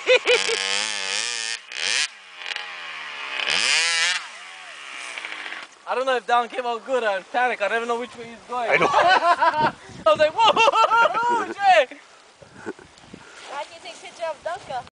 I don't know if that one came out good or panic. I never know which way he's going. I know. I was like, whoa!